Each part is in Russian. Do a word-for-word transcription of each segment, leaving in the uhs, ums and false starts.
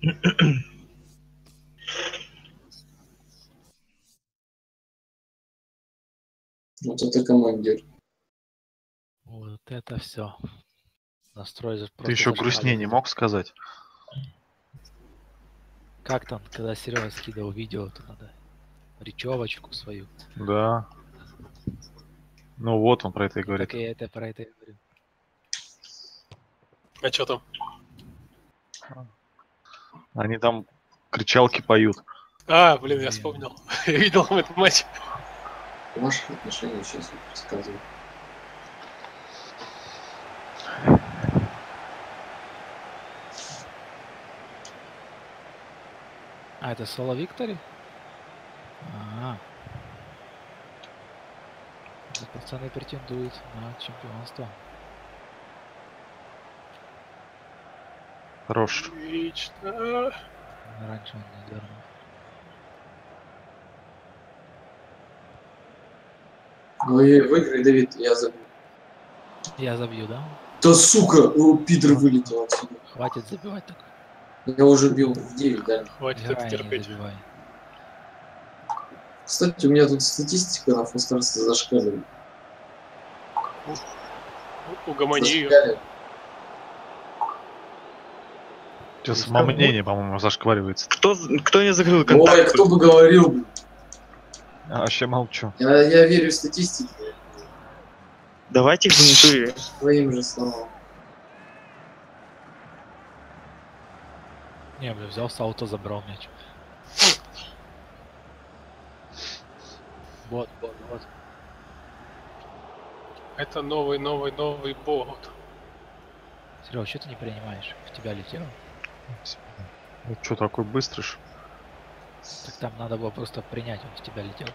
Вот это командир. Вот это все. Настрой. Ты еще грустнее не мог сказать? Как там, когда Серега скидывал видео, то надо речевочку свою. Да. Ну вот он про это и говорит. Так я это про это и говорю. А что там? Они там кричалки поют. А, блин, я вспомнил. Я видел в этом матче. В ваших отношениях сейчас рассказываю. А, это соло Виктори? А, -а. Пацаны претендуют на чемпионство. Хорош. Отлично. Раньше он не дернул. Ой, выиграй, Давид, я забью. Я забью, да? Да сука, о, пидор вылетел отсюда. Хватит забивать так. Я уже бил в девять, да. Хватит это терпеть. Кстати, у меня тут статистика на фастарсе зашкаливает. Угомони ее. Сейчас самомнение, по-моему, зашкваривается. Кто, кто не закрыл контакт? Ой, кто бы говорил. А вообще молчу. Я, я верю в статистику. Давайте в натуре. Своим же словам. Не, бля, взял с ауто, забрал мяч. Вот, вот, вот. Это новый, новый, новый бот. Серега, что ты не принимаешь? В тебя летело? Ну что, такой быстрый ж? Так там надо было просто принять, он в тебя летел.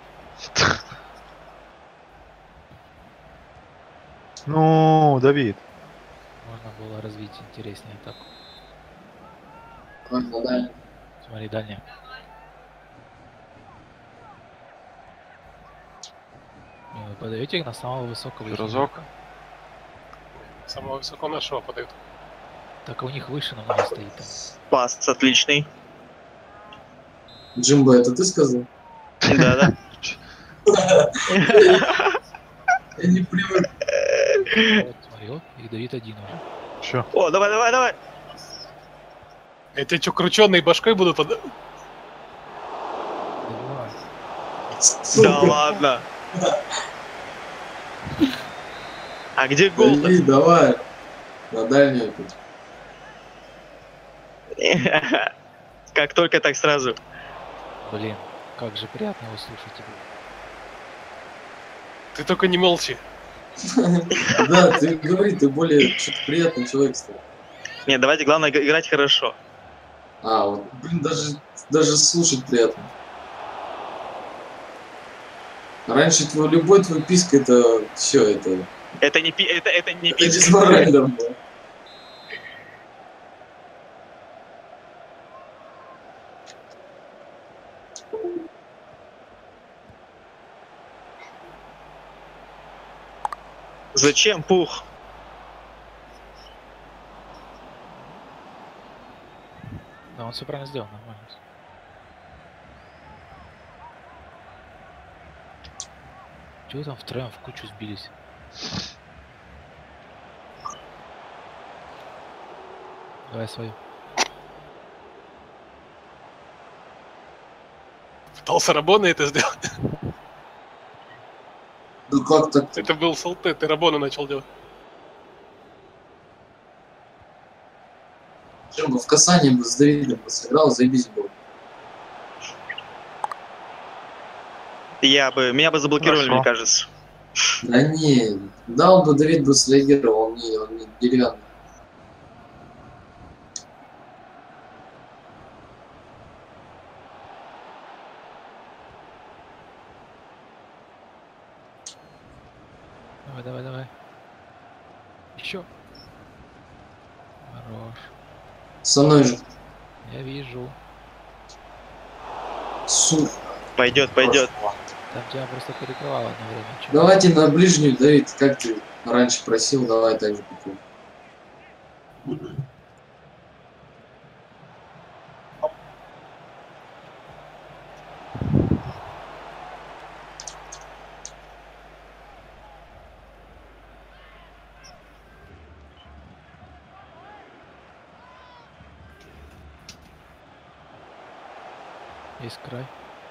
Ну, Давид. Можно было развить интереснее атаку. Ладно, дальний. Смотри, дальняя. Вы подаете на самого высокого. Разок. Самого высокого нашего подают. Так у них выше намного стоит там. Пас отличный. Джимбо, это ты сказал? Да-да. Я не привык. Вот, смотри, вот, и Давид один уже. Чё? О, давай, давай, давай. Эти что, крученые башкой будут? Под... Добивай. Да ладно. А где гол? Давид, давай. На дальнюю тут. Как только, так сразу. Блин, как же приятно его слушать тебе. Ты только не молчи. Да, ты говори, ты более что-то приятный человек стал. Нет, давайте, главное, играть хорошо. А, вот, блин, даже, даже слушать приятно. Раньше твой, любой твой писк, это все, это... Это не пи... это, это не Это писк. дисморально было. Зачем пух? Да, он все правильно сделал, нормально. Чего там втроем в кучу сбились? Давай свою. Пытался Рабона это сделать. Ну как так? Это был Салте, ты Рабона начал делать. Чем бы в касании бы с Давидом бы сыграл, заебись было. Я бы... Меня бы заблокировали, Хорошо. мне кажется. Да не, дал бы, Давид бы среагировал, он не, он не деревянный. Давай, давай, давай. Еще. Хорош. Со мной же. Я вижу. Сука. Пойдет, пойдет. Там тебя просто перекрывало одно время. Чё? Давайте на ближнюю, Давид, как ты раньше просил, давай так же купим. Есть край.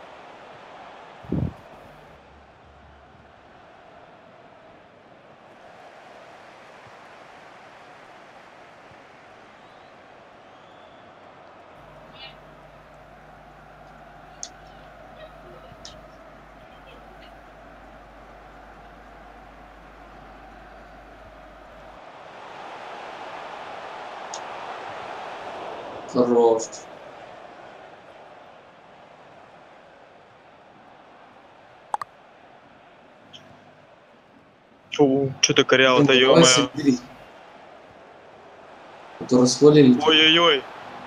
Хорош. Что-то коряво-то, Давай ё-моё. собери. А то расхвалили. Ой-ой-ой.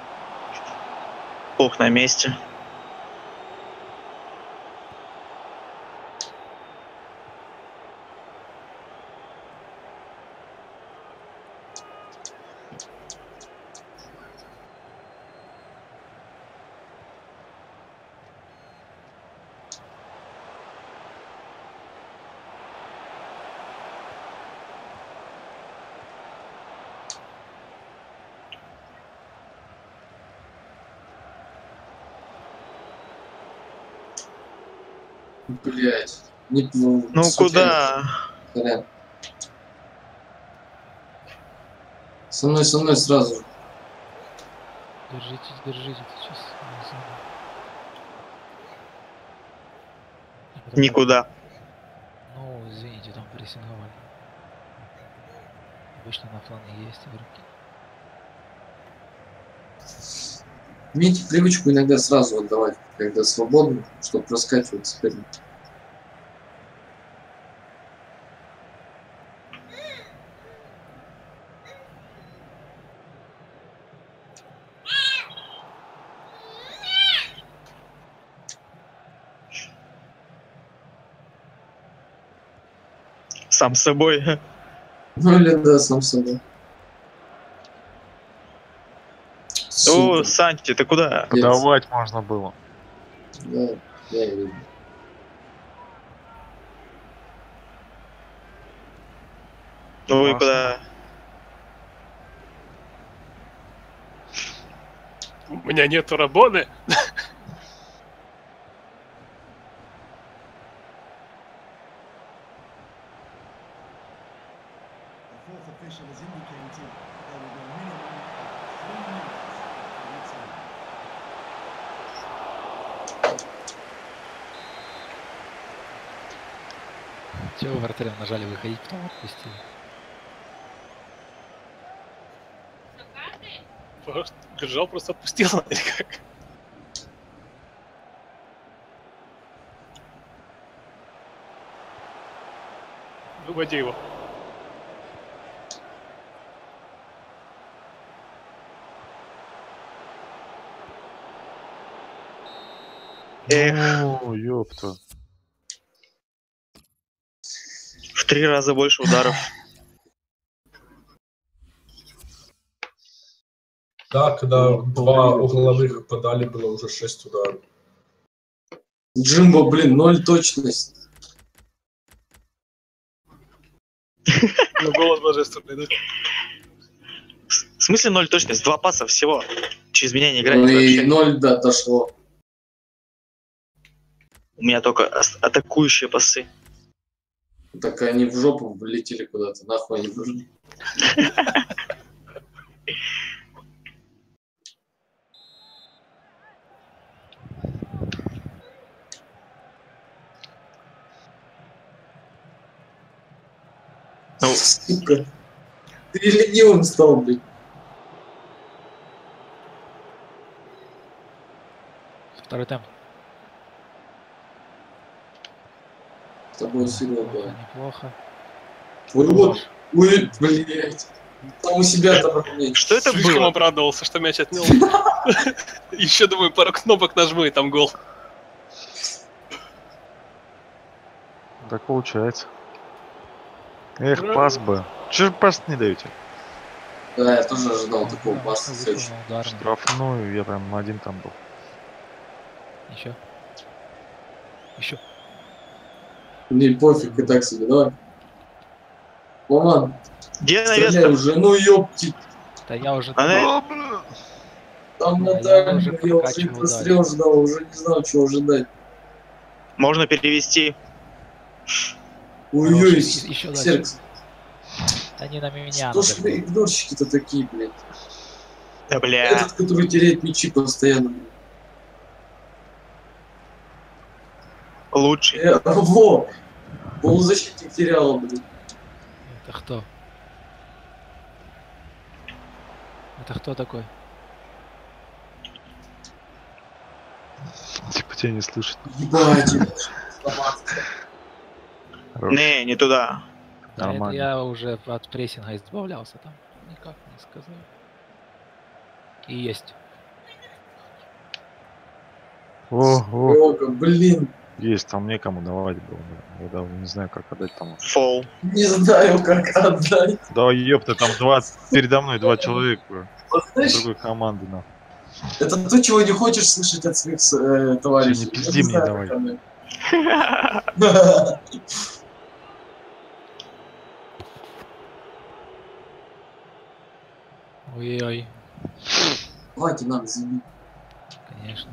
Пух на месте. Блять. Не, ну, Ну сука, куда? сорян. Со мной, со мной сразу же. Держитесь, держитесь. Сейчас. Никуда. Ну, извините, там прессинговали. Обычно на фланге есть игроки. Имейте привычку иногда сразу отдавать, когда свободно, чтобы раскачивать соперника. Сам с собой. Ну или да, сам собой. О, Сука. Санти, ты куда? Подавать можно было. Да, я и видел. Ну и Классно. куда? У меня нету Рабоны. The fourth official has indicated there will be a minimum of three minutes for return. Чего вратарям нажали выходить, потом отпустили. Просто держал, просто отпустил. Или как? Выводи его. Эх. Ну, ёпта. В три раза больше ударов. Да, когда два угловых подали, было уже шесть ударов. Джимбо, блин, ноль точность. Ну, голос божественный, да? В смысле ноль точность? Два паса всего. Через меня не играет Ну и вообще. ноль, да, дошло. У меня только ас- атакующие пасы. Так они в жопу влетели куда-то, нахуй они нужны. Ну, Сука. Ты ленивым стал, блин. Второй темп. С тобой сила, Неплохо, да. неплохо. Ой, вот. Ой, блядь. Там у себя там равнять. что это Слишком было? обрадовался, что мяч отнял. Еще, думаю, пару кнопок нажму, и там гол. Так получается. Эх, Ура. пас бы. Че же пас не даете? Да, я тоже ожидал такого Да, паса. выполнил следующего. ударный. Штрафную, я прям один там был. Еще. Еще. Мне пофиг, и так себе, давай. Ладно, Где стреляй Невеста? уже, ну ёпти. Да я уже... Она- О, бля. Там Да, на я дальнем, уже я уже и прокачивал прострел ждал, уже не знал, чего ожидать. Можно перевести. Ой-ой, Хороший, еще дальше. Серкс. Они на меня Что ж вы надо. игнорщики-то такие, блядь? Да бля. Этот, который теряет мячи постоянно. блядь. Лучший. Э, во! Полузащитник терял, блядь. Это кто? Это кто такой? Типа тебя не слышит. Ебать. Хорош. Не, не туда. Да, это Нормально. я уже от прессинга избавлялся там. Никак не сказал. И есть. О, о, Ого, блин. есть, там некому давать было. Я даже не знаю, как отдать там. Фол. Не знаю, как отдать. Да ёпта, там два, передо мной два человека Вот с знаешь, другой команды, на. это то, чего не хочешь слышать от своих э, товарищей. не пизди Я не мне знаю, давай. как оно. Ой-ой, Давайте нам забить. конечно.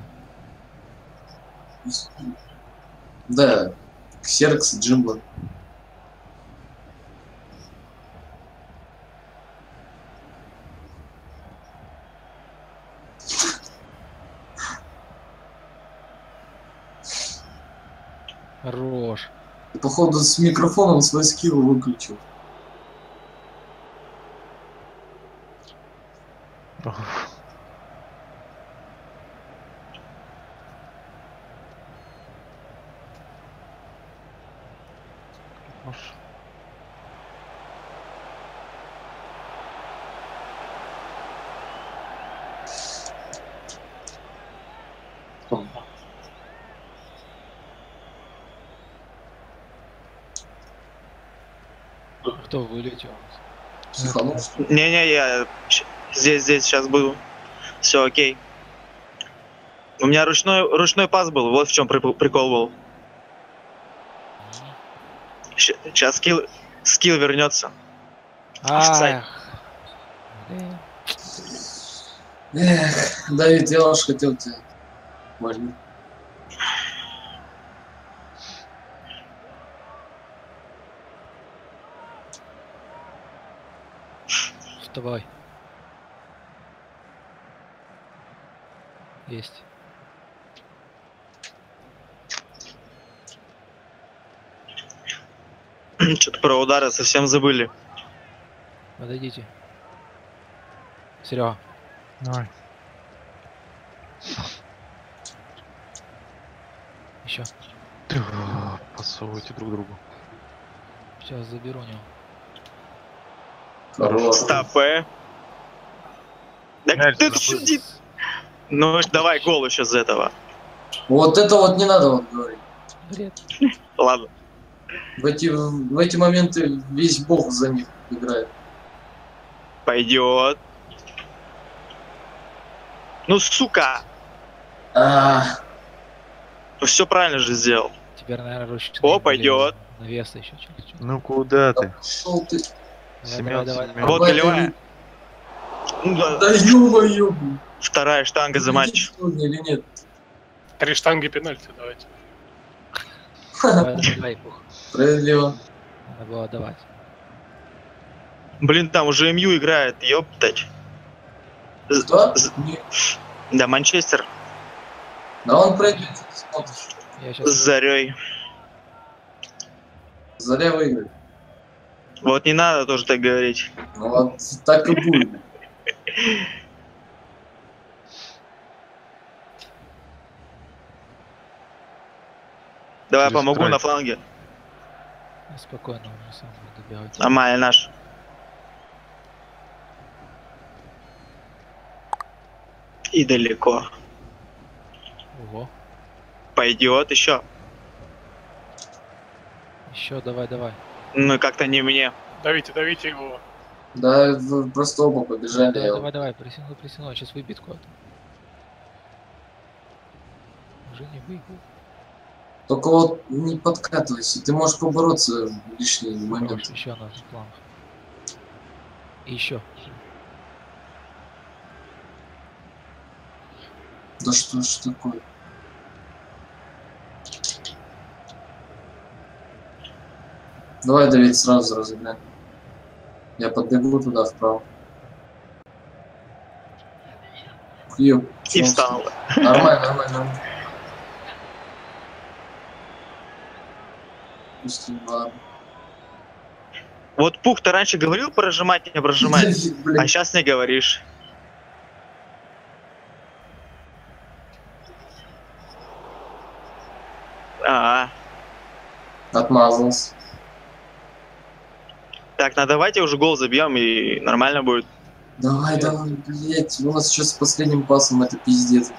Да, Ксеркс, Джимба. Хорош. Походу с микрофоном свой скилл выключил. Кто вылетел? Психанул, что ли? Не-не, я щ- здесь, здесь сейчас буду. Все, окей. У меня ручной, ручной пас был, вот в чем прикол был. Сейчас скилл, скилл вернется. Офсайд. Ах. Блин. Эх, Давид, я уж хотел тебя. Возьми. Вставай. Есть. Что-то про удары совсем забыли. Подойдите. Серега. Давай. Еще. Подсовывайте друг другу. Сейчас заберу у него. Хорош. Стопэ. Да Мяч ты забыл. сиди. Ну, давай гол еще с этого. Вот это вот не надо вот говорить. Бред. Ладно. В эти, в эти моменты весь бог за них играет. Пойдет. Ну, сука. А, Ну, все правильно же сделал. Теперь, наверное, ручки. О, пойдет. Навес еще чуть-чуть. Ну куда ты? шел ты. Давай, Семен, давай, давай. Семен. Вот Давай, голевая. Ну, да, Да ё-моё, блин. вторая штанга за матч. Сегодня или нет? Три штанги пенальти, давайте. Давай, давай, давай, пух. Справедливо. Надо было давать. Блин, там уже МЮ играет, ёптать. З- Что? з- Не. Да, Манчестер Да он пройдет, смотришь. Я с сейчас. Зарей. Заря выиграет. Вот не надо тоже так говорить. Ну вот так и будет. Давай Через помогу край. на фланге. Спокойно, уже сам буду бегать. Нормально наш. И далеко. Ого. Пойдет еще. Еще давай, давай. Ну как-то не мне. Давите, давите его. Да, вы просто оба побежали. Давай, я давай, давай, присягну, присягну, сейчас выбит куда-то. Уже не выиграл. Только вот не подкатывайся, ты можешь побороться в лишний момент. Еще на планах. И еще. Да что ж такое? Давай, Давид, сразу разыграем. Я подбегу туда вправо. Ё, И встал. Нормально, нормально, нормально. Пустим, ладно. Вот Пух, ты раньше говорил прожимать, не прожимать, Блин. а сейчас не говоришь. А, Отмазался. так, ну давайте уже гол забьем и нормально будет. Давай, давай, блять, у нас сейчас с последним пасом это пиздец.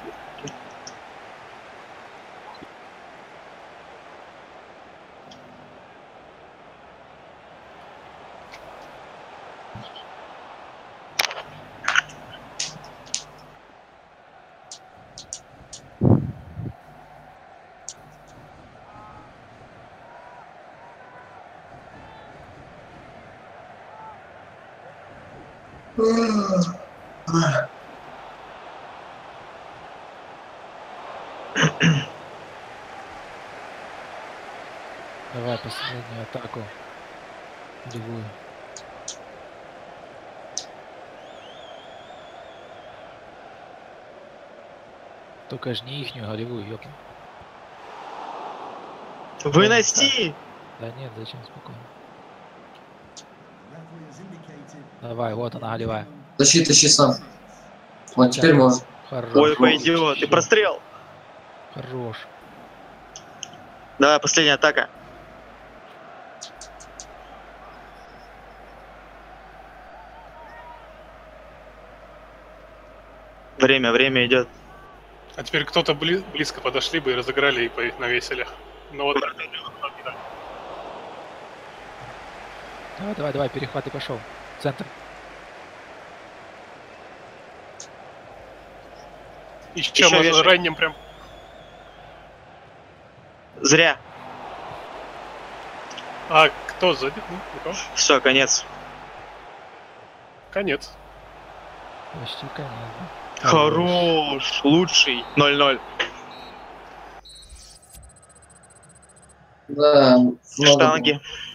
Давай последнюю атаку. Другую. Только ж не ихнюю голевую, ёпну. Выноси! Да нет, зачем, спокойно. Referee has indicated Давай, вот она голевая. Тащи, тащи сам. Вот теперь можно. Хорош. Ой, пойдет. И прострел. Хорош. Давай, последняя атака. Время, время идет. А теперь кто-то бли- близко подошли бы и разыграли и по их навесили. Ну вот. Давай, давай, давай, перехват и пошел. Центр. Еще, Еще можно вешай. ранним прям. Зря. А кто сзади? Ну, никого. Все, конец. Конец. Почти конец. Да? Хорош. Лучший. ноль-ноль. Да, много Штанги. было.